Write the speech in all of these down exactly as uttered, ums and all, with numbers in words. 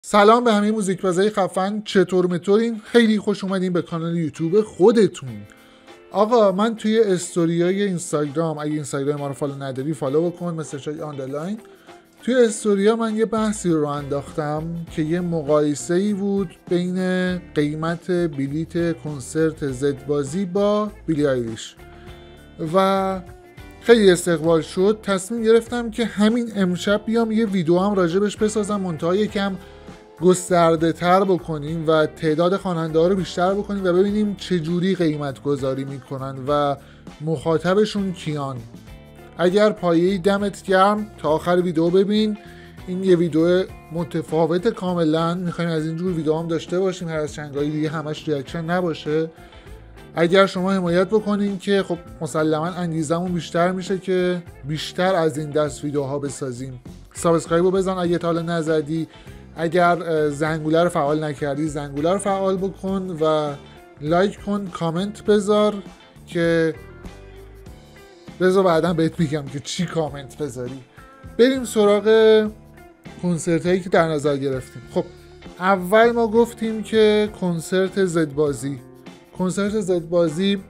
سلام به همه موزیکبازای خفن، چطور مطورین؟ خیلی خوش اومدین به کانال یوتیوب خودتون. آقا من توی استوریای اینستاگرام، اگه اینستاگرام ما رو فالو نداری فالو بکن، مثل شای آندرلاین. توی استوریا من یه بحثی رو انداختم که یه مقایسه ای بود بین قیمت بلیت کنسرت زدبازی با بیلی آیلیش و خیلی استقبال شد. تصمیم گرفتم که همین امشب بیام یه ویدیو هم راجبش بسازم، منتها یکم گسترده تر بکنیم و تعداد خواننده ها رو بیشتر بکنیم و ببینیم چجوری قیمت گذاری میکنن و مخاطبشون کیان. اگر پایه‌ای دمت گرم تا آخر ویدیو ببین. این یه ویدیو متفاوت کاملا، میخوایم از اینجور ویدیو هم داشته باشیم، هر از چنگایی دیگه همش ریاکشن نباشه. اگر شما حمایت بکنین که خب مسلما انگیزمون بیشتر میشه که بیشتر از این دست ویدیوها بسازیم. سابسکرایب رو بزن اگه تا حالا نزدی. اگر زنگوله رو فعال نکردی زنگوله رو فعال بکن و لایک کن، کامنت بذار که بذار بعدا بهت میگم که چی کامنت بذاری. بریم سراغ کنسرت هایی که در نظر گرفتیم. خب اول ما گفتیم که کنسرت زدبازی کنسرت زدبازی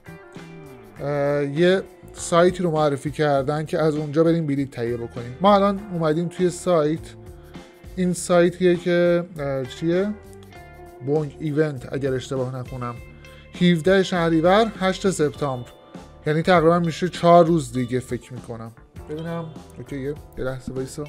یه سایتی رو معرفی کردن که از اونجا بریم بلیط تهیه بکنیم. ما الان اومدیم توی سایت. این سایتیه که چیه؟ بونگ ایونت اگر اشتباه نکنم. هفدهم شهریور هشتم سپتامبر، یعنی تقریبا میشه چهار روز دیگه فکر میکنم. ببینم اوکیه، یه لحظه وایسا.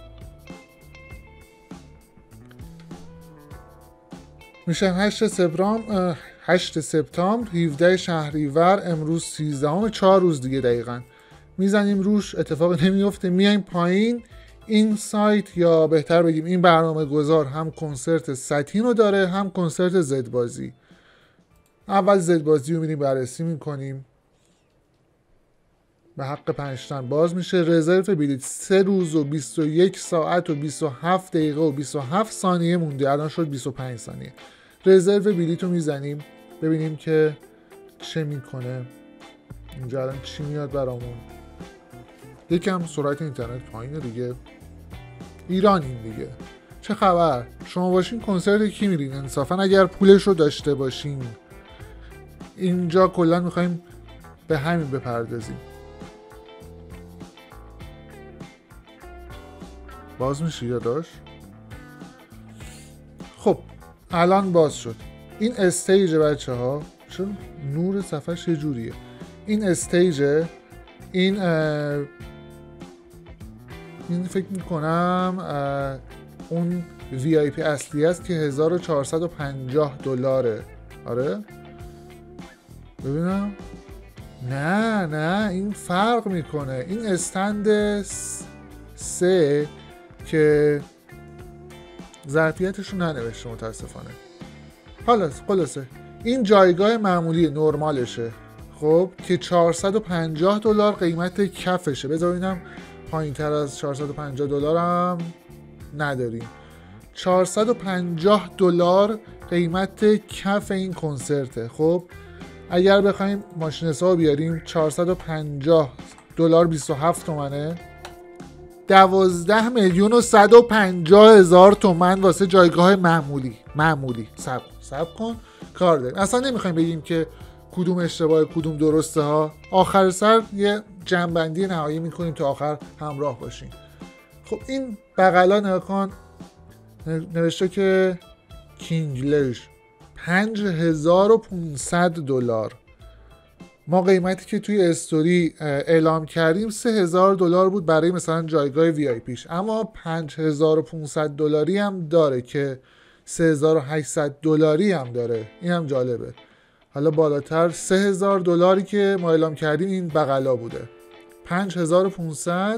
میشه هشتم سپتامبر هشتم سپتامبر هفدهم شهریور، امروز سیزدهم، چهار روز دیگه دقیقاً. میزنیم روش، اتفاقی نمیفته. میایم پایین. این سایت یا بهتر بگیم این برنامه گذار هم کنسرت ساتین رو داره هم کنسرت زدبازی. اول زدبازی رو میریم بررسی میکنیم. به حق پنج تن باز میشه. رزرو بلیط سه روز و بیست و یک ساعت و بیست و هفت دقیقه و بیست و هفت ثانیه مونده، الان شد بیست و پنج ثانیه. رزرو بلیط رو میزنیم ببینیم که چه میکنه. اینجا الان چی میاد برامون. یکم سرعت اینترنت پایینه دیگه. ایرانیم دیگه. چه خبر؟ شما باشین کنسرت کی میرین انصافا اگر پولش رو داشته باشین؟ اینجا کلا میخوایم به همین بپردازیم. باز میشه یا داشت؟ خب الان باز شد. این استیج بچه ها، چون نور صفحه یه جوریه. این استیج، این این فکر میکنم اون وی آی پی اصلی است که هزار و چهارصد و پنجاه دلاره. آره ببینم. نه نه این فرق میکنه. این استند سه که ظرفیتشو ننوشته متاسفانه. حالا خلاصه این جایگاه معمولی نرمالشه، خب که چهارصد و پنجاه دلار قیمت کفشه. بذار ببینم پایین تر از چهارصد و پنجاه دلار هم نداریم. چهارصد و پنجاه دلار قیمت کف این کنسرته. خب اگر بخوایم ماشین حساب بیاریم، چهارصد و پنجاه دلار بیست و هفت تومنه. دوازده میلیون و صد و پنجاه هزار تومن واسه جایگاه معمولی. معمولی سب سب کن کار داریم. اصلا نمیخوایم بگیم که کدوم اشتباه کدوم درسته ها. آخر سر یه جنبندی نهایی میکنیم تا آخر همراه باشیم. خب این بغلا نکن نوشته که کینگلش پنج هزار و پانصد دلار. ما قیمتی که توی استوری اعلام کردیم سه هزار دلار بود برای مثلا جایگاه وی آی پیش، اما پنج هزار و پانصد دلاری هم داره که سه هزار و هشتصد دلاری هم داره. این هم جالبه. حالا بالاتر سه هزار دلاری که ما اعلام کردیم این بغلا بوده. پنج هزار و پانصد.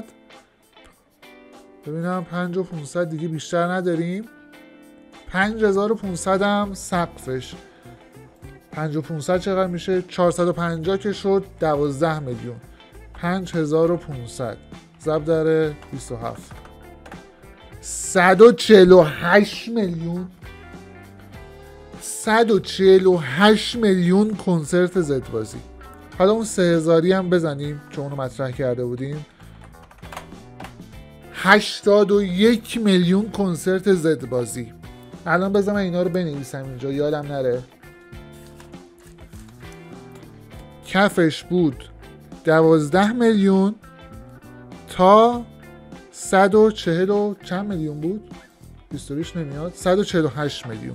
ببینم پنج هزار و پانصد دیگه بیشتر نداریم. پنج هزار و پانصد هم سقفش. پنج هزار و پانصد چقدر میشه؟ چهارصد و پنجاه که شد دوازده میلیون. پنج هزار و پانصد ضرب در بیست و هفت صد و چهل و هشت میلیون. صد و چهل و هشت میلیون کنسرت زدبازی. حالا اون سه هزاری هم بزنیم چون اونو مطرح کرده بودیم. هشتاد و یک میلیون کنسرت زد بازی. الان بذار من اینا رو بنویسم اینجا یادم نره. کفش بود دوازده میلیون تا صد و چهل و چند میلیون بود، بیست نمیاد، صد و چهل و هشت میلیون.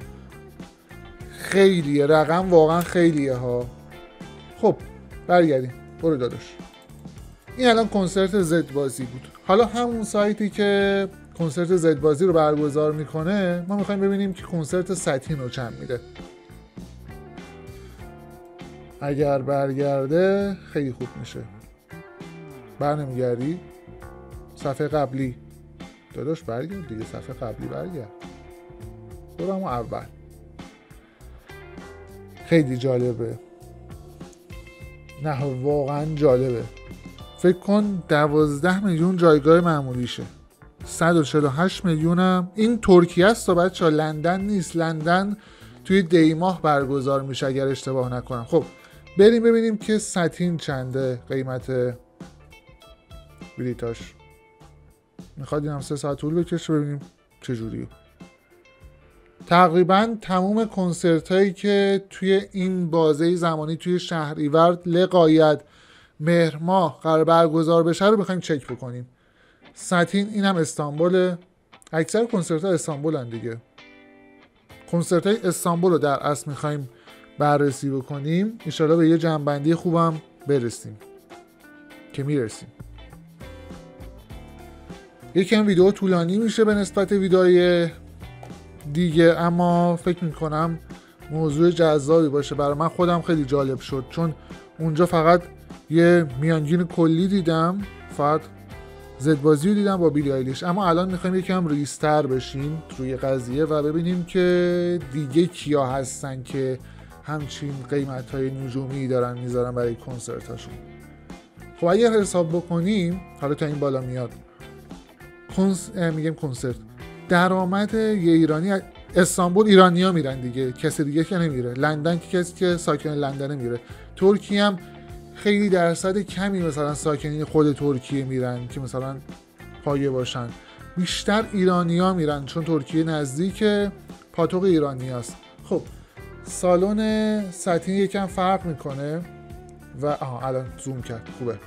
خیلیه، رقم واقعا خیلیه ها. خب برگردیم، برو داداش. این الان کنسرت زد بازی بود. حالا همون سایتی که کنسرت زد بازی رو برگزار میکنه، ما میخوایم ببینیم که کنسرت ساتین رو چند میده. اگر برگرده خیلی خوب میشه. بر نمیگردی؟ صفحه قبلی داداش برگرد دیگه، صفحه قبلی برگرد، برو همون اول. خیلی جالبه، نه واقعا جالبه. فکر کن دوازده میلیون جایگاه معمولیشه، صد و چهل و هشت میلیون هم این ترکیه است. بچه ها لندن نیست، لندن توی دی ماه برگزار میشه اگر اشتباه نکنم. خب بریم ببینیم که ساتین چنده قیمت بلیتاش. میخواد این هم سه ساعت طول بکشه ببینیم چجوریه. تقریبا تموم کنسرت هایی که توی این بازه زمانی توی شهریور، لقایت، مهر ماه قرار برگزار بشه رو بخوایم چک بکنیم. ساتین این هم استانبول، اکثر کنسرت ها استانبول هم دیگه. کنسرت های استانبول رو در اصل میخوایم بررسی بکنیم، انشالله به یه جنبندی خوبم برسیم که میرسیم. یکم ویدیو طولانی میشه به نسبت ویدیوهای دیگه، اما فکر میکنم موضوع جذابی باشه برای من. خودم خیلی جالب شد چون اونجا فقط یه میانگین کلی دیدم، فقط زد بازی رو دیدم با بیلی آیلیش. اما الان میخوایم یکم ریستر بشیم روی قضیه و ببینیم که دیگه کیا هستن که همچین قیمت های نجومی دارن میذارن برای کنسرت هاشون. خب اگر حساب بکنیم، حالا تا این بالا میاد کنس... میگم کنسرت، درآمد یه ایرانی استانبول، ایرانی ها میرن دیگه، کسی دیگه که نمیره. لندن که کسی که ساکن لندن میره. ترکیه هم خیلی درصد کمی مثلا ساکنین خود ترکیه میرن که مثلا پایه باشن. بیشتر ایرانی ها میرن چون ترکیه نزدیک پاتوق ایرانی هست. خب سالن ساتین یکم فرق میکنه و آها الان زوم کرد خوبه.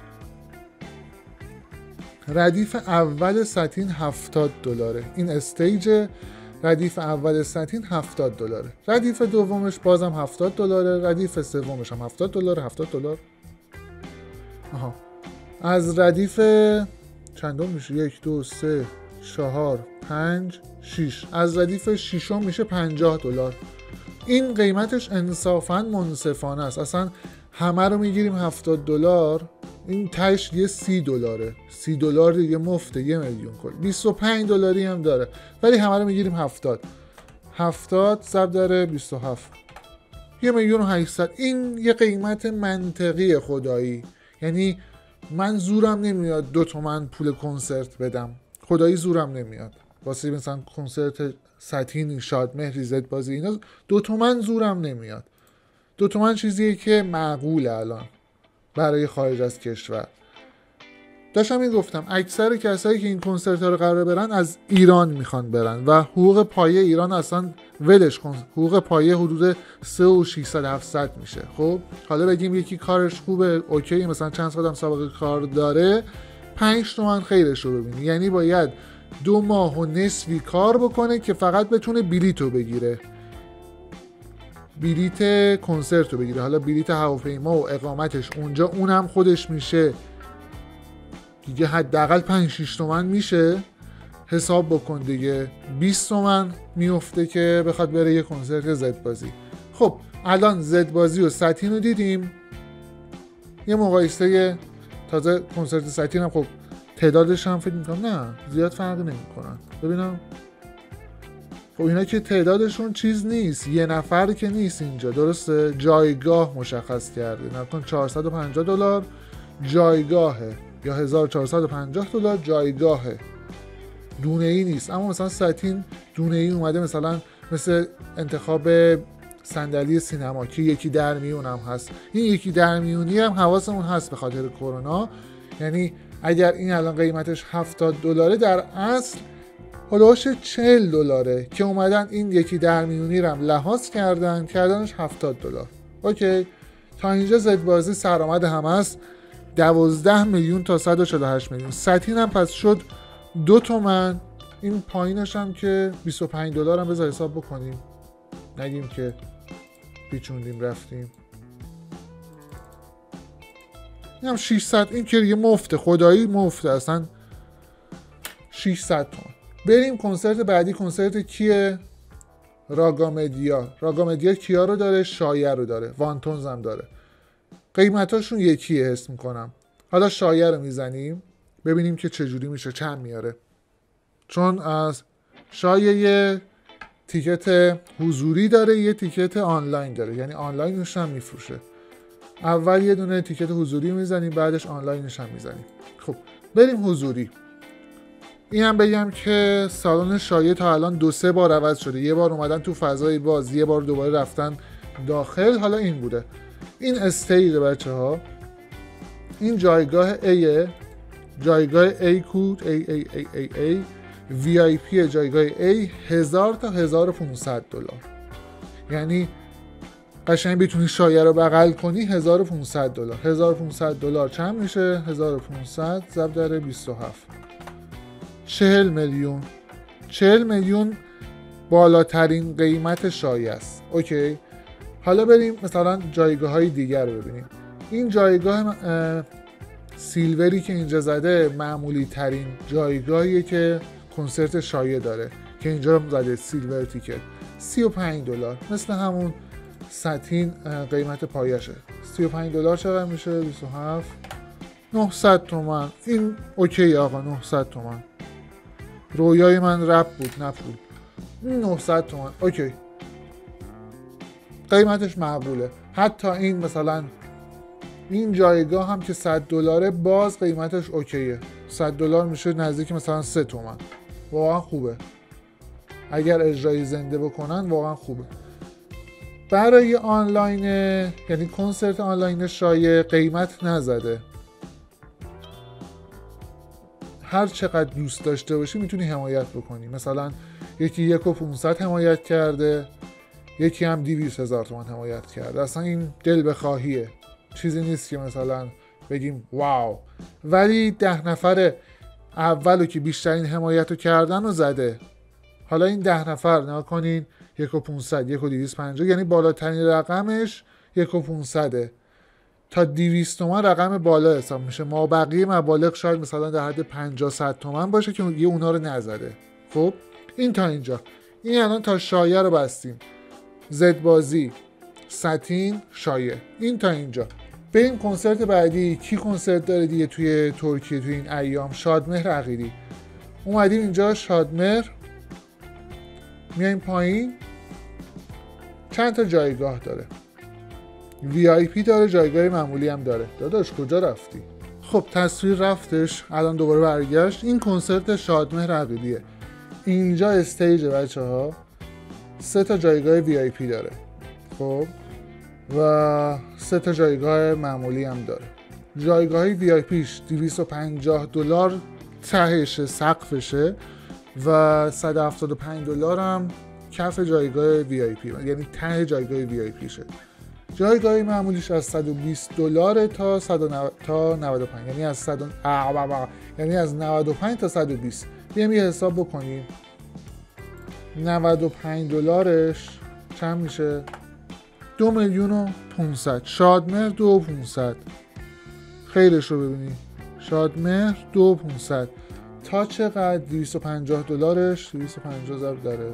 ردیف اول ساتین هفتاد دلاره. این استیج ردیف اول ساتین هفتاد دلاره. ردیف دومش بازم هفتاد دلاره. ردیف سومش هم هفتاد دلار. هفتاد دلار. آها. از ردیف چندم میشه؟ یک دو سه چهار پنج شیش. از ردیف ششم میشه پنجاه دلار. این قیمتش انصافاً منصفانه است. اصلا همه رو میگیریم هفتاد دلار، این تاش یه سی دلاره. سی دلار دیگه مفته، یه میلیون کل. بیست و پنج دلاری هم داره ولی همه رو میگیریم هفتاد. هفتاد ضرب در بیست و هفت، یه میلیون و هشتصد. این یه قیمت منطقی خدایی. یعنی من زورم نمیاد دو تومن پول کنسرت بدم، خدایی زورم نمیاد. واسه مثلا کنسرت ساتین، شادمهر، زد بازی اینا دو تومن زورم نمیاد. دو تومن چیزیه که معقوله الان برای خارج از کشور. داشتم این گفتم اکثر کسایی که این کنسرت ها رو قراره برن از ایران میخوان برن و حقوق پایه ایران اصلا ولش کن، حقوق پایه حدود سه و ششصد هفتصد میشه. خب حالا بگیم یکی کارش خوبه، اوکی، مثلا چند سال هم سابقه کار داره، پنج تومن خیرش رو ببینی. یعنی باید دو ماه و نصفی کار بکنه که فقط بتونه بلیت رو بگیره، بلیت کنسرت رو بگیره. حالا بلیت هواپیما و اقامتش اونجا اونم خودش میشه دیگه حداقل پنج شش تومن میشه. حساب بکن دیگه بیست تومن میفته که بخواد بره یه کنسرت زد بازی. خب الان زد بازی و ساتین رو دیدیم، یه مقایسه. تازه کنسرت ساتین هم خب تعدادش هم فکر میکنم نه زیاد فرق نمیکنن. ببینم خب اینا که تعدادشون چیز نیست، یه نفر که نیست اینجا، درسته؟ جایگاه مشخص کرده، نکن چهارصد و پنجاه دلار جایگاهه یا هزار و چهارصد و پنجاه دلار جایگاهه، دونه ای نیست. اما مثلا ساتین دونه ای اومده، مثلا مثل انتخاب صندلی سینما که یکی در میون هم هست. این یکی در میونی هم حواسمون هست به خاطر کرونا، یعنی اگر این الان قیمتش هفتاد دلاره، در اصل هلوش چهل دلاره که اومدن این یکی در میونی رو هم لحاظ کردن کردنش هفتاد دلار. اوکی، تا اینجا زدبازی سرآمد هم هست دوازده میلیون تا صد و چهل و هشت میلیون. ساتین هم پس شد دو تومن. این پایینش هم که بیست و پنج دلار هم بذار حساب بکنیم، نگیم که پیچوندیم رفتیم. این هم ششصد، این که دیگه مفته، خدایی مفته اصلا، ششصد تومن. بریم کنسرت بعدی. کنسرت کیه؟ راگامدیا. راگامدیا کیا رو داره؟ شایه رو داره، وانتونز هم داره. قیمتاشون یکیه حس میکنم. حالا شایه رو میزنیم ببینیم که چجوری میشه، چند میاره. چون از شایه یه تیکت حضوری داره، یه تیکت آنلاین داره، یعنی آنلاینش هم میفروشه. اول یه دونه تیکت حضوری میزنیم، بعدش آنلاینش هم میزنیم. خب بریم حضوری. این هم بگم که سالن شایه تا الان دو سه بار عوض شده. یه بار اومدن تو فضای باز، یه بار دوباره رفتن داخل. حالا این بوده. این استیج بچه ها، این جایگاه A، جایگاه A کود A A A A A، وی آی پی جایگاه A هزار تا هزار و پانصد دلار. یعنی قشنگ بتونی شایه رو بغل کنی هزار و پانصد دلار. هزار و پانصد دلار چند میشه؟ هزار و پانصد ضرب در بیست و هفت، چهل میلیون. چهل میلیون بالاترین قیمت شایه است. اوکی، حالا بریم مثلا جایگاه های دیگر رو ببینیم. این جایگاه سیلوری که اینجا زده معمولی ترین جایگاهیه که کنسرت شایه داره که اینجا رو زده سیلور تیکت، سی و پنج دلار، مثل همون ساتین قیمت پایشه. سی و پنج دلار چقدر میشه؟ بیست و هفت، نهصد تومن. این اوکی آقا، نهصد تومن. رویای من رپ بود نه پول. نهصد تومن اوکی، قیمتش معقوله. حتی این مثلا این جایگاه هم که صد دلاره باز قیمتش اوکیه. صد دلار میشه نزدیک مثلا سه تومن. واقعا خوبه، اگر اجرای زنده بکنن واقعا خوبه. برای آنلاین، یعنی کنسرت آنلاین شایه قیمت نزده. هر چقدر دوست داشته باشی میتونی حمایت بکنی. مثلا یکی یک و پونصد حمایت کرده، یکی هم دویست هزار تومان حمایت کرده. اصلا این دل بخواهیه، چیزی نیست که مثلا بگیم واو. ولی ده نفر اولو که بیشترین حمایت رو کردن و زده. حالا این ده نفر نها کنین، یک و پونصد، یک و دویست پنجاه، یعنی بالاترین رقمش یک و پونصده تا دویست تومن رقم بالا حساب میشه. ما بقیه مبالغ شاید مثلا در حد پنجاه صد تومن باشه که یه اونا رو نزده. خب این تا اینجا. این الان تا شایه رو بستیم. زدبازی، ساتین، شایه. این تا اینجا. بریم کنسرت بعدی. کی کنسرت داره دیگه توی ترکیه توی این ایام؟ شادمهر عقیلی. اومدیم اینجا شادمهر، میایم پایین. چند تا جایگاه داره. وی آی پی داره، جایگاه معمولی هم داره. داداش کجا رفتی؟ خب تصویر رفتش، الان دوباره برگشت. این کنسرت شادمهر عقیلیه. اینجا استیج بچه ها، سه تا جایگاه وی آی پی داره. خب و سه تا جایگاه معمولی هم داره. جایگاه وی آی پیش دویست و پنجاه دلار تهشه، سقفشه، و صد و هفتاد و پنج دلار هم کف جایگاه وی آی پی، یعنی ته جایگاه وی آی پی شه. جایگاه معمولیش از صد و بیست دلار تا صد و نود تا نود و پنج، یعنی از صد یعنی از نود و پنج تا صد و بیست. بیایم یه حساب بکنیم. نود و پنج دلارش چند میشه؟ دو میلیون و پونصد. شادمهر دو و پونصد. خیرش رو ببینید. شادمهر دو و پونصد تا چقدر؟ دویست و پنجاه دلارش دویست و پنجاه ضرب داره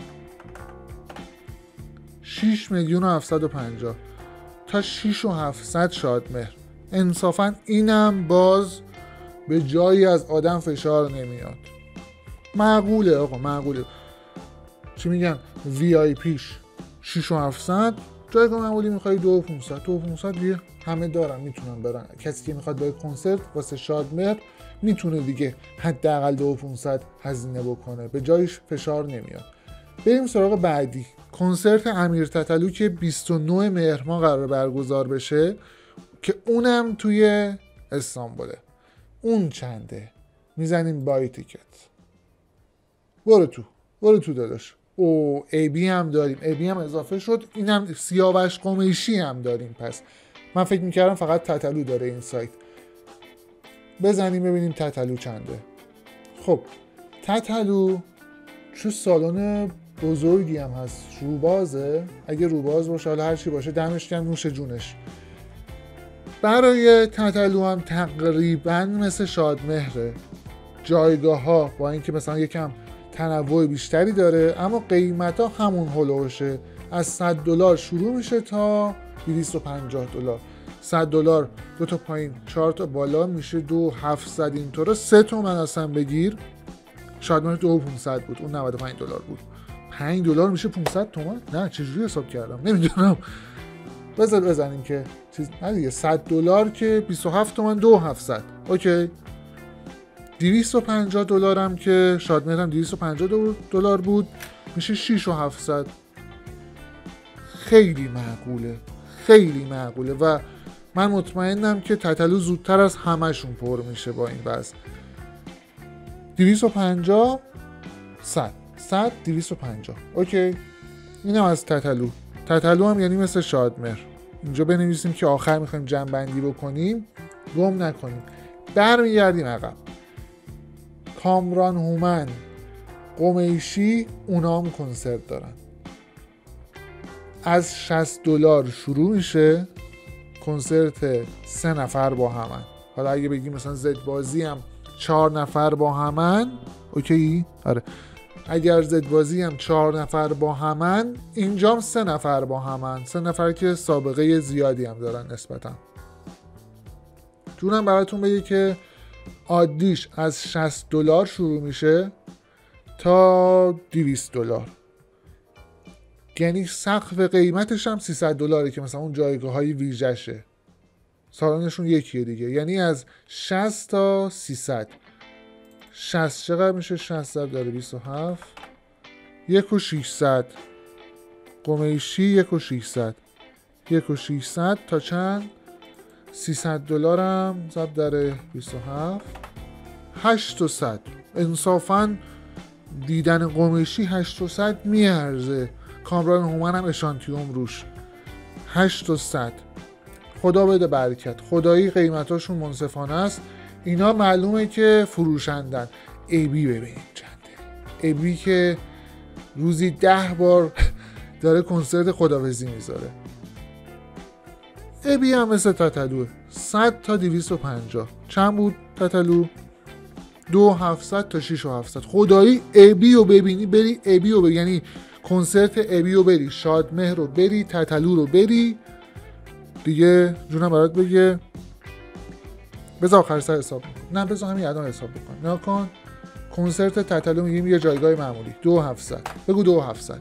شش میلیون و هفتصد و پنجاه تا شش و هفتصد شادمهر. انصافا اینم باز به جایی از آدم فشار نمیاد. معقوله آقا، معقوله. چی میگن؟ وی آی پیش شش و هفتصد، جایگاه معمولی میخوای دو و پونصد. دو و پونصد دیگه همه دارن، میتونن برن. کسی که میخواد برای کنسرت واسه شادمهر میتونه دیگه حداقل دو و پونصد هزینه بکنه، به جایش فشار نمیاد. بریم سراغ بعدی. کنسرت امیر تتلو که بیست و نه مهر ماه قرار برگزار بشه که اونم توی استانبوله. اون چنده، میزنیم بای تیکت، برو تو برو تو داداش. او ای بی هم داریم، ای بی هم اضافه شد، اینم سیاوش قمیشی هم داریم. پس من فکر میکردم فقط تتلو داره این سایت. بزنیم ببینیم تتلو چنده. خب تتلو چون سالن بزرگی هم هست، روبازه، اگه روباز باشه حالا هرچی باشه دمش گرم، نوش جونش. برای تتلو هم تقریبا مثل شادمهره، جایگاه ها با اینکه مثلا یکم تنوع بیشتری داره اما قیمت ها همون هلوشه، از صد دلار شروع میشه تا دویست و پنجاه دلار. صد دلار دو تا پایین چهار تا بالا میشه دو هفتصد، اینطوره سه تومن اصلا بگیر. شادمهر دو پانصد بود، اون نود و پنج دلار بود. پنج دلار میشه پانصد تومن؟ نه چجوری حساب کردم نمیدونم. بذار بزنیم که چیز نه دیگه، صد دلار که بیست و هفت تومن، دو هفتصد. اوکی. دویست و پنجاه دلار هم که شادمهر هم دویست و پنجاه دلار بود میشه شش و هفتصد. خیلی معقوله، خیلی معقوله و من مطمئنم که تتلو زودتر از همشون پر میشه با این وضع. دویست و پنجاه صد صد دویست و پنجاه. اوکی. اینم از تتلو. تتلو هم یعنی مثل شادمهر. اینجا بنویسیم که آخر میخوایم جمع بندی بکنیم، گم نکنیم. برمیگردیم عقب. کامران هومن، قمیشی، اونا هم کنسرت دارن. از شصت دلار شروع میشه، کنسرت سه نفر با همن. حالا اگه بگیم مثلا زد بازی هم چهار نفر با همن، اوکی؟ آره. اگر زد بازی هم چهار نفر با همن، اینجام سه نفر با همن، سه نفر که سابقه زیادی هم دارن نسبتا. جونم براتون بگه که عادیش از شصت دلار شروع میشه تا دویست دلار، یعنی سقف قیمتش هم سیصد دلاره که مثلا اون جایگاه های ویژشه. سالانشون یکیه دیگه، یعنی از شصت تا سیصد. شصت چقدر میشه؟ شصت داره بیست و هفت، یک و ششصد. قمیشی یک و ششصد، یک و ششصد تا چند؟ سیصد دلار هم ضرب در بیست و هفت، هشت و صد. انصافاً دیدن قمیشی هشت و صد میارزه. کامران هومن هم اشانتیوم روش، هشت و صد. خدا بده برکت، خدایی قیمتاشون منصفانه است. اینا معلومه که فروشندن. ای بی ببینید چنده. ای بی که روزی ده بار داره کنسرت خداویسی میذاره. ای بی هم مثل تتلوه، صد تا دویست و پنجاه. چند بود تتلو؟ دو هفتصد تا شش و هفتصد. خدایی ای بی رو ببینی بری ای بی رو ببینی، یعنی کنسرت ای بی رو بری، شادمهر رو بری، تتلو رو بری دیگه. جونم برات بگه بذار آخر سر حساب میکنم، نه بذار همین الان حساب بکن. نه کن کنسرت تتلو میگیم یه جایگاه معمولی دو هفتصد، بگو دو هفتصد.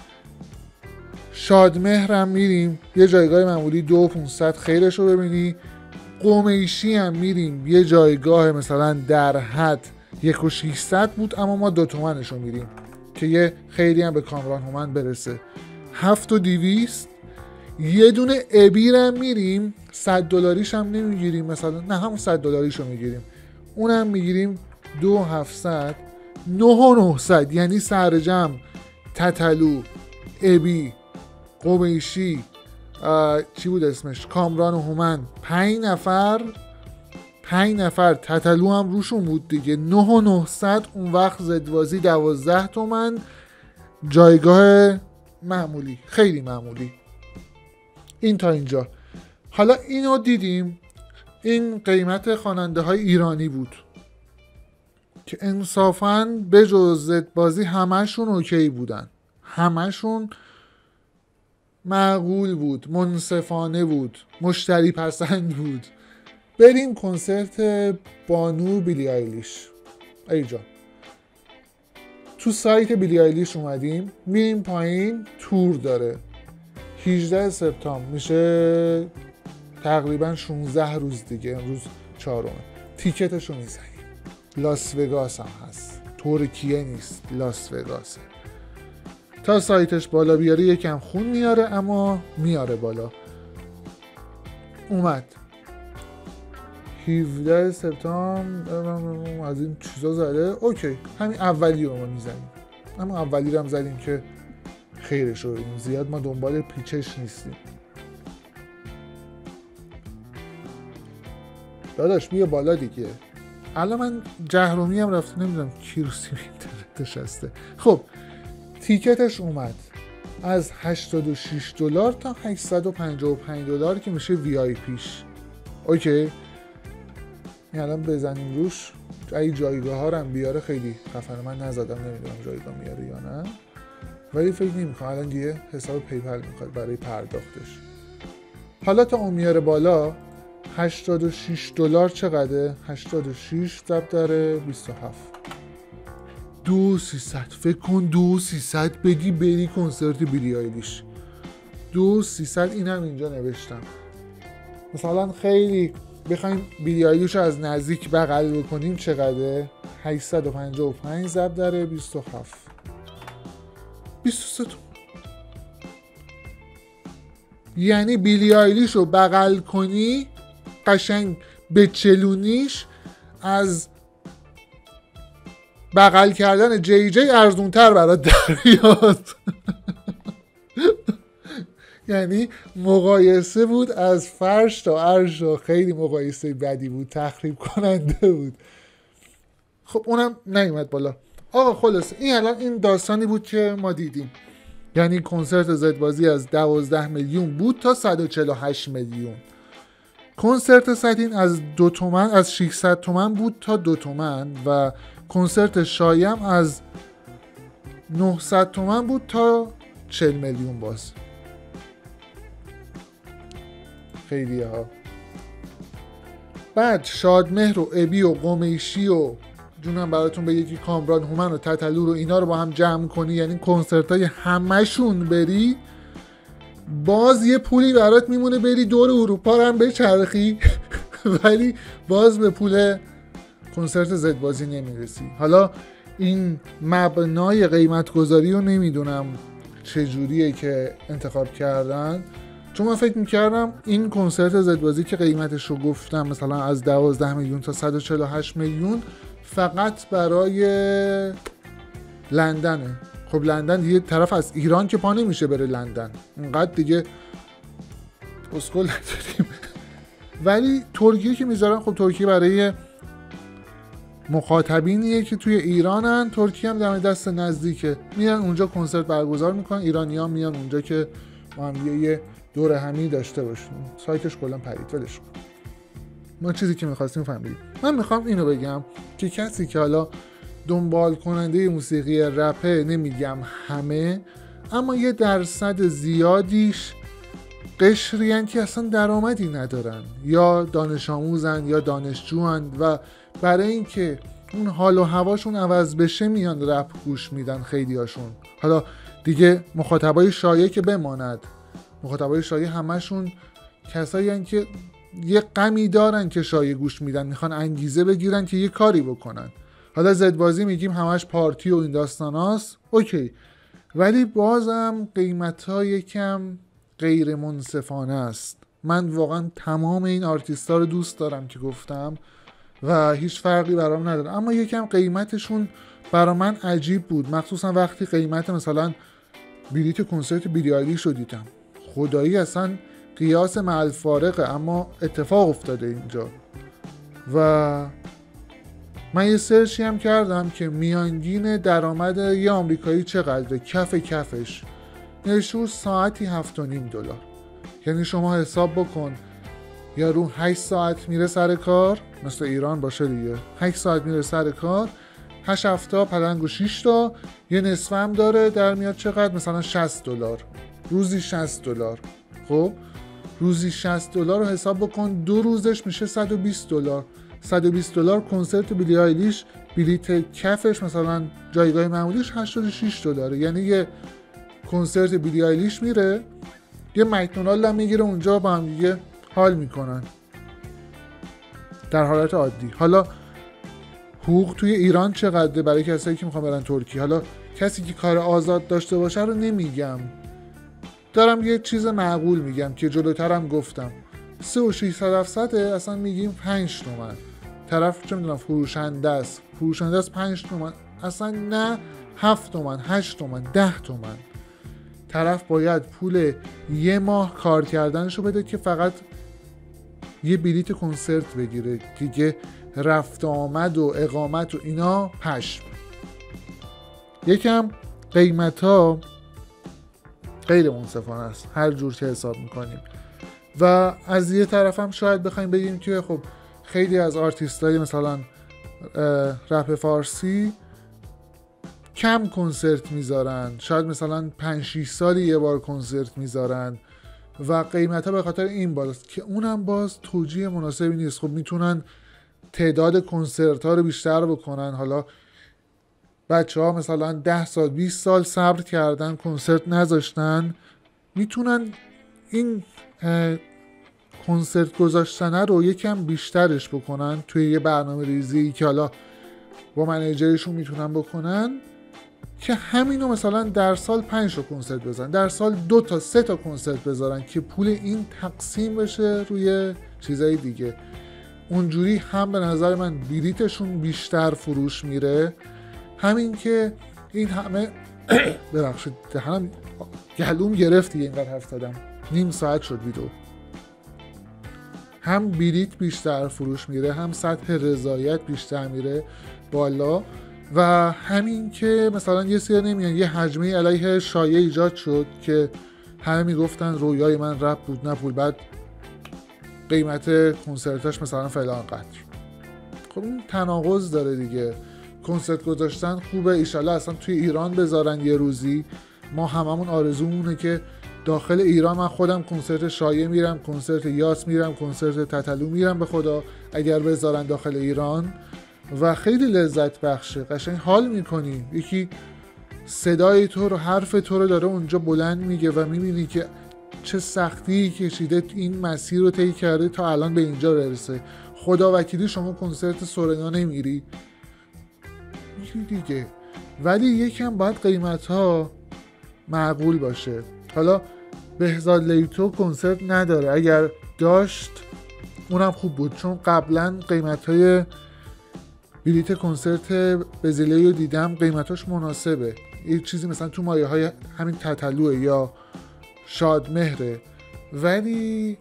شادمهر هم میریم یه جایگاه معمولی دو پانصد، خیرش رو ببینی. قمیشی هم میریم یه جایگاه مثلا در حد یک و ششصد بود اما ما دو تومنش رو میریم که یه خیلی هم به کامران هومن برسه. هفت و دویست. یه دونه ابیر هم میریم صد دلاریش هم نمیگیریم، مثلا نه همون صد دلاریش رو میگیریم، اونم میگیریم دو هفتصد. نه و نهصد یعنی سرجم تتلو، ابی، قمیشی، چی بود اسمش، کامران هومن، پنج نفر پنج نفر تتلو هم روشون بود دیگه. نه و نهصد. اون وقت زدوازی دوازده تومن، جایگاه معمولی، خیلی معمولی. این تا اینجا. حالا اینو دیدیم، این قیمت خواننده های ایرانی بود که انصافاً به جز زدبازی همشون اوکی بودن، همشون معقول بود، منصفانه بود، مشتری پسند بود. بریم کنسرت بانو بیلی آیلیش. ای جان، تو سایت بیلی آیلیش اومدیم، میریم پایین، تور داره. هجدهم سپتامبر میشه تقریبا شانزده روز دیگه، امروز چهارمه. تیکتشو میزنیم. لاس وگاس هم هست، ترکیه نیست، لاس وگاسه. تا سایتش بالا بیاره یکم خون میاره اما میاره بالا. اومد هفده سپتامبر از این چیزا زده. اوکی همین اولی رو ما میزنیم، اما اولی رو هم زدیم که خیرش رو ببینیم، زیاد ما دنبال پیچش نیستیم. داداش بیا بالا دیگه. الان من جهرومی هم رفته نمیدونم کی رو سیم اینترنتش هسته. خب تیکتش اومد از هشتاد و شش دلار تا هشتصد و پنجاه و پنج دلار که میشه وی آی پیش. اوکی این الان بزنیم روش، ای جایگاه ها رو هم بیاره خیلی خفنه. من نزدم نمیدونم جایگاه میاره یا نه، ولی فکر نمی‌کنم. الان دیگه حساب پیپل میخواد برای پرداختش. حالا تا اون میاره بالا هشتاد و شش دلار چقدره؟ هشتاد و شش ضرب در بیست و هفت دو سیصد. فکر کن دو سیصد بدی بری کنسرت بیلی آیلیش. دو سیصد اینم اینجا نوشتم. مثلا خیلی بخوایم بیلی آیلیش رو از نزدیک بغل بکنیم چقدره؟ هشتصد و پنجاه و پنج ضرب در بیست و هفت بیست و سه تومن. یعنی بیلی آیلیش رو بغل کنی قشنگ به چلونیش، از بغل کردن جی جی ارزونتر برات در بیاد. یعنی مقایسه بود از فرش تا عرش، خیلی مقایسه بدی بود، تخریب کننده بود. خب اونم نیومد بالا. آقا خلاصه این الان این داستانی بود که ما دیدیم. یعنی کنسرت زدبازی از دوازده میلیون بود تا صد و چهل و هشت میلیون. کنسرت ساتین از دو تومن از ششصد تومن بود تا دو تومن و کنسرت شایم از نهصد تومن بود تا چهل میلیون. باز خیلی ها. بعد شادمهر و ابی و قمیشی و جونم براتون به یکی کامران هومن و تتلو رو اینا رو با هم جمع کنی، یعنی کنسرت های همشون بری، باز یه پولی برات میمونه بری دور اروپا رو هم بچرخی ولی باز به پول کنسرت زدبازی نمیرسی. حالا این مبنای قیمت گذاری رو نمیدونم چجوریه که انتخاب کردن، چون من فکر میکردم این کنسرت زدبازی که قیمتش رو گفتم مثلا از دوازده میلیون تا صد و چهل و هشت میلیون فقط برای لندنه. خب لندن دیگه طرف از ایران که پا نمیشه بره لندن، اونقدر دیگه اسکول نداریم. ولی ترکیه که میذارن، خب ترکیه برای مخاطبینیه که توی ایرانن. ترکیه هم دم دست نزدیکه، میرن اونجا کنسرت برگزار میکنن، ایرانی ها میان اونجا که ما هم یه دور همی داشته باشیم. سایتش کلا پرید، ولش کن. ما چیزی که میخواستیم فهمیدیم. من میخوام اینو بگم که کسی که حالا دنبال کننده موسیقی رپه، نمیگم همه، اما یه درصد زیادیش قشریان که اصلا درآمدی ندارن، یا دانش آموزن یا دانشجوان و برای اینکه اون حال و هواشون عوض بشه میان رپ گوش میدن خیلی هاشون. حالا دیگه مخاطبای شایع که بماند، مخاطبای شایع همشون کسایی هن که یه غمی دارن که شایع گوش میدن، میخوان انگیزه بگیرن که یه کاری بکنن. حالا زدبازی میگیم همش پارتی و این داستاناست، اوکی، ولی بازم قیمت‌ها یکم غیر منصفانه است. من واقعا تمام این آرتیستا رو دوست دارم که گفتم و هیچ فرقی برام نداره، اما یکم قیمتشون برا من عجیب بود، مخصوصا وقتی قیمت مثلا بلیت کنسرت بیلی آیلیش رو دیدم. خدایی اصلا قیاس مع الفارقه، اما اتفاق افتاده اینجا. و من یه سرچی هم کردم که میانگین درآمد یه آمریکایی چقدره کف کفش، نشون ساعتی هفت و نیم دلار. یعنی شما حساب بکن یارو هشت ساعت میره سر کار، مثل ایران باشه دیگه، هشت ساعت میره سر کار، هشت هفته پلنگ و شش تا، یه نصفه هم داره، در میاد چقدر؟ مثلا شصت دلار، روزی شصت دلار. خب روزی شصت دلار رو حساب بکن، دو روزش میشه صد و بیست دلار. صد و بیست دلار کنسرت بیلی آیلیش، بلیت کفش مثلا جایگاه معمولیش هشتاد و شش دلاره. یعنی یه کنسرت بیلی آیلیش میره، یه مکدونالد هم میگیره اونجا، با هم دیگه حال میکنن در حالت عادی. حالا حقوق توی ایران چقدره برای کسایی که میخوان برن ترکیه؟ حالا کسی که کار آزاد داشته باشه رو نمیگم، دارم یه چیز معقول میگم که جلوترم گفتم. سه و ششصد هفتصده اصلا میگیم پنج تومن. طرف چه میدونم فروشنده است فروشنده است پنج تومن، اصلا نه هفت تومن، هشت تومن، ده تومن. طرف باید پول یه ماه کار کردنشو بده که فقط یه بلیت کنسرت بگیره، دیگه رفت آمد و اقامت و اینا پشم. یکم قیمت ها غیر منصفانه است هر جور که حساب میکنیم. و از یه طرف هم شاید بخوایم بگیم که خب خیلی از آرتیست های مثلا رپ فارسی کم کنسرت میذارن، شاید مثلا پنج شش سالی یه بار کنسرت میذارن و قیمت ها به خاطر این بالاست که اونم باز توجیه مناسبی نیست. خب میتونن تعداد کنسرت ها رو بیشتر بکنن. حالا بچه ها مثلا ده سال بیست سال صبر کردن کنسرت نذاشتن، میتونن این کنسرت گذاشتنه رو یکم بیشترش بکنن توی یه برنامه ریزی که حالا با منیجرشون میتونن بکنن که همینو مثلا در سال پنج تا کنسرت بزنن، در سال دو تا سه تا کنسرت بذارن که پول این تقسیم بشه روی چیزای دیگه. اونجوری هم به نظر من بلیتشون بیشتر فروش میره، همین که این همه ببخشید دهنم گلوم گرفت دیگه اینقدر حرف زدم، نیم ساعت شد ویدیو. هم بلیت بیشتر فروش میره، هم سطح رضایت بیشتر میره بالا و همین که مثلا یه سری نمیان یه هجمه علیه شایعه ایجاد شد که همه میگفتن رویای من رپ بود نه پول، بعد قیمت کنسرتاش مثلا فلان قدر. خب این تناقض داره دیگه. کنسرت گذاشتن خوبه، ایشالله اصلا توی ایران بذارن یه روزی. ما هممون آرزومونه که داخل ایران، من خودم کنسرت شایعه میرم، کنسرت یاس میرم، کنسرت تتلو میرم به خدا اگر بذارن داخل ایران و خیلی لذت بخشه، قشنگ حال میکنی. یکی صدای تو رو حرف تو رو داره اونجا بلند میگه و میبینی که چه سختی کشیده این مسیر رو طی کرده تا الان به اینجا برسه. خدا وکیلی شما کنسرت سورنا نمیری میری دیگه، ولی یکم باید قیمت ها معقول باشه. حالا بهزاد لیتو کنسرت نداره، اگر داشت اونم خوب بود چون قبلا قیمت های بلیت کنسرت بزیلی رو دیدم قیمتاش مناسبه. یه چیزی مثلا تو مایه های همین تتلوه یا شادمهره، ولی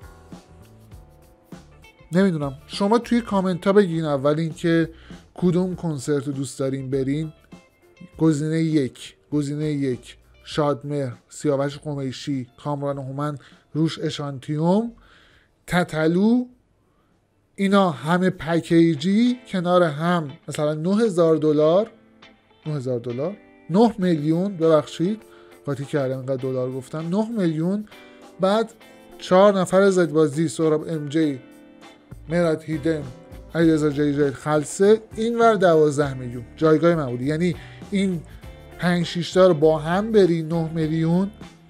نمیدونم. شما توی کامنت ها بگین اول این که کدوم کنسرت رو دوست دارین برین. گزینه یک گزینه یک شادمهر، سیاوش قمیشی، کامران هومن، روش اشانتیوم، تتلو، اینا همه پکیجی کنار هم مثلا نه هزار دلار نه هزار دلار نه میلیون ببخشید قاطی کردم اینقدر دلار گفتم نه میلیون. بعد چهار نفر زدبازی، سهراب ام جی، مهراد هیدن، علیرضا جی جی خلسه، اینور دوازده میلیون جایگاه معمولی. یعنی این پنج شش تا رو با هم بری نه میلیون،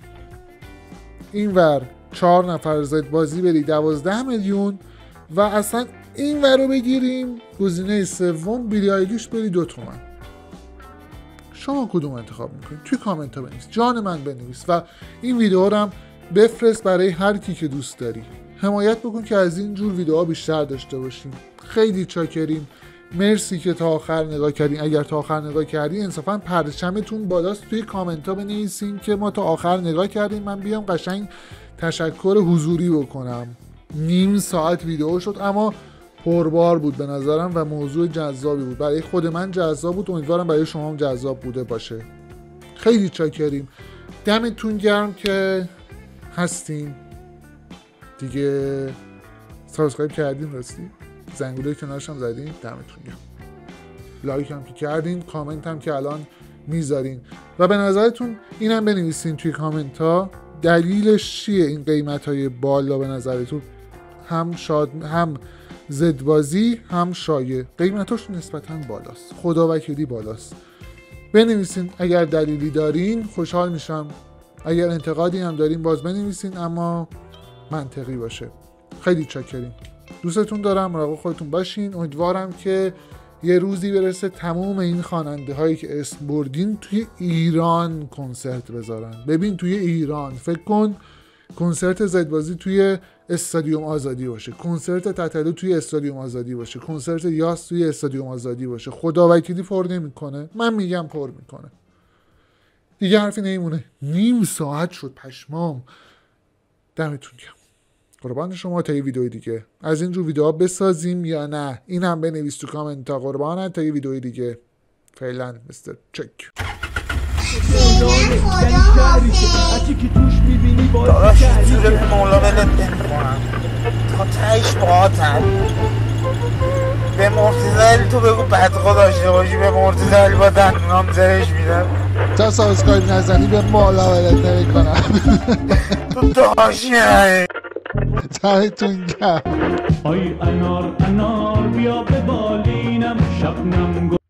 اینور چهار نفر زدبازی بری دوازده میلیون و اصلا اینور رو بگیریم گزینه سوم بیلی آیلیش بری دو تومن. شما کدوم انتخاب میکنید؟ توی کامنت ها بنویس، جان من بنویس و این ویدیو رو هم بفرست برای هر کی که دوست داری. حمایت بکن که از این جور ویدیوها بیشتر داشته باشیم. خیلی چاکریم، مرسی که تا آخر نگاه کردین. اگر تا آخر نگاه کردین انصافا پرچمتون بالاست، توی کامنت ها بنویسین که ما تا آخر نگاه کردیم، من بیام قشنگ تشکر حضوری بکنم. نیم ساعت ویدیو شد اما پربار بود به نظرم و موضوع جذابی بود. برای خود من جذاب بود، امیدوارم برای شما هم جذاب بوده باشه. خیلی چاکریم، دمتون گرم که هستین دیگه. سابسکرایب کردین، راستی زنگوله کنارش هم زدین، دمتون گرم. لایک هم که کردین، کامنت هم که الان میذارین و به نظرتون اینم بنویسین توی کامنت ها دلیلش چیه این قیمت های بالا. به نظرتون هم شاد هم زدبازی هم شایعه قیمتاش نسبتاً بالاست، خدا وکیلی بالاست. بنویسین اگر دلیلی دارین، خوشحال میشم. اگر انتقادی هم دارین باز بنویسین اما منطقی باشه. خیلی چاکریم، دوستتون دارم، مراقب خودتون باشین. امیدوارم که یه روزی برسه تمام این خواننده هایی که اسم بردین توی ایران کنسرت بذارن. ببین توی ایران فکر کن کنسرت زدبازی توی استادیوم آزادی باشه، کنسرت تتلو توی استادیوم آزادی باشه، کنسرت یاس توی استادیوم آزادی باشه. خدا وکیلی پر نمیکنه؟ من میگم پر میکنه. دیگه حرفی نمیمونه. نیم ساعت شد پشمام. دمتون گرم. قربان شما. تا یه ویدیو دیگه از این جو ویدیوها بسازیم یا نه؟ این هم بنویس تو کامنت تا قربانت. تا یه ویدیو دیگه. فعلا مستر چک. هرچی که توش میبینی باید صورت مولا ولت نمیکنم تا تایش باهاتن. به مرتضی تو بگو بدخوا داشته باشی، به مرتضی با دندونام زرش میدم. تا سابسکرایب نزنی به مولا ولت نمیکنم. تو داشتی نه تایتون گرم. آی انار انار بیا به بالینم شبنم